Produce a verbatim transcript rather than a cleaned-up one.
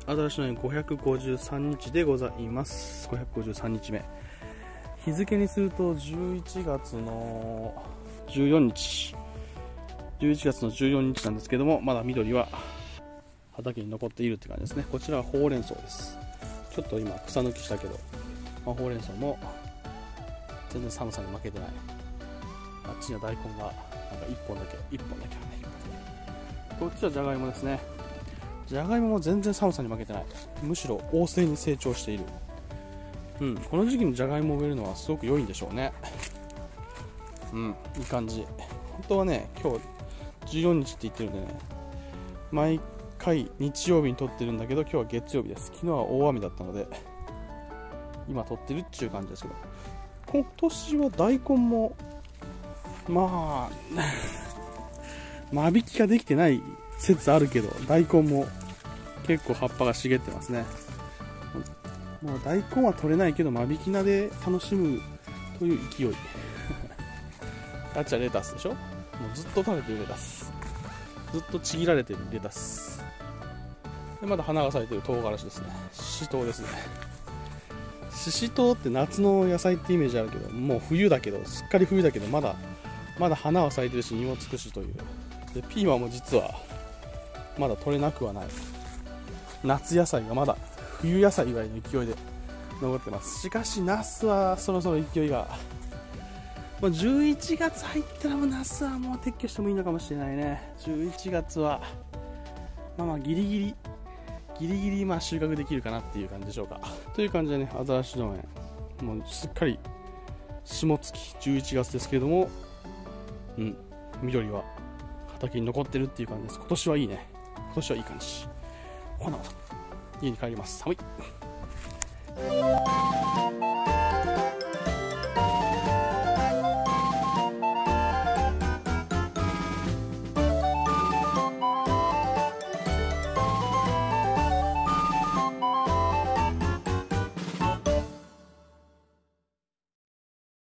新しい年ごひゃくごじゅうさんにちでございます。ごひゃくごじゅうさんにちめ、日付にするとじゅういちがつのじゅうよっかじゅういちがつのじゅうよっかなんですけども、まだ緑は畑に残っているって感じですね。こちらはほうれん草です。ちょっと今草抜きしたけど、まあ、ほうれん草も全然寒さに負けてない。あっちには大根がなんかいっぽんだけいっぽんだけあるね。こっちはじゃがいもですね。じゃがいもも全然寒さに負けてない。むしろ旺盛に成長している。うん、この時期にじゃがいもを植えるのはすごく良いんでしょうね。うん、いい感じ。本当はね、今日じゅうよっかって言ってるんでね、毎回日曜日に撮ってるんだけど、今日は月曜日です。昨日は大雨だったので今撮ってるっていう感じですけど、今年は大根もまあ間引きができてない説あるけど、大根も結構葉っぱが茂ってますね。もう大根は取れないけど間引き菜で楽しむという勢いあっちはレタスでしょ。もうずっと食べてるレタス、ずっとちぎられてるレタスで、まだ花が咲いてる唐辛子ですね。ししとうですね。ししとうって夏の野菜ってイメージあるけど、もう冬だけど、すっかり冬だけど、まだまだ花は咲いてるし実もつくしという。でピーマンも実はまだ取れなくはない。夏野菜がまだ冬野菜ぐらいの勢いで残ってます。しかしナスはそろそろ勢いが、まあ、じゅういちがつ入ったらもうナスはもう撤去してもいいのかもしれないね。じゅういちがつはまあまあギリギリギリギリまあ収穫できるかなっていう感じでしょうか。という感じでね、アザラシ農園もうすっかり霜月じゅういちがつですけれども、うん緑は畑に残ってるっていう感じです。今年はいいね。今年はいい感じ。ほな、家に帰ります。寒い。